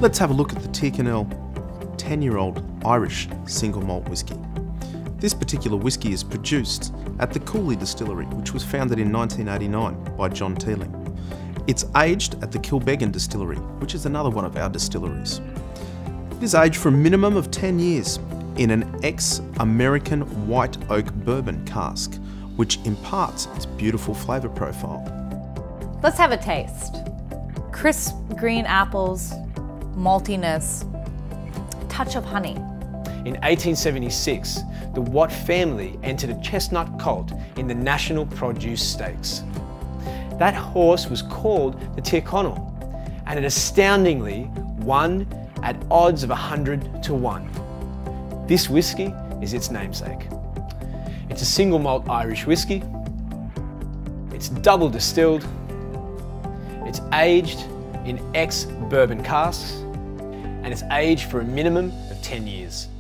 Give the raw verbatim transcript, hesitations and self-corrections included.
Let's have a look at the Tyrconnell ten-year-old Irish single malt whisky. This particular whisky is produced at the Cooley Distillery, which was founded in nineteen eighty-nine by John Teeling. It's aged at the Kilbeggan Distillery, which is another one of our distilleries. It is aged for a minimum of ten years in an ex-American white oak bourbon cask, which imparts its beautiful flavour profile. Let's have a taste. Crisp green apples, maltiness, a touch of honey. In eighteen seventy-six, the Watt family entered a chestnut colt in the National Produce Stakes. That horse was called the Tyrconnell, and it astoundingly won at odds of one hundred to one. This whisky is its namesake. It's a single malt Irish whisky, it's double distilled, it's aged in ex-bourbon casks, and it's aged for a minimum of ten years.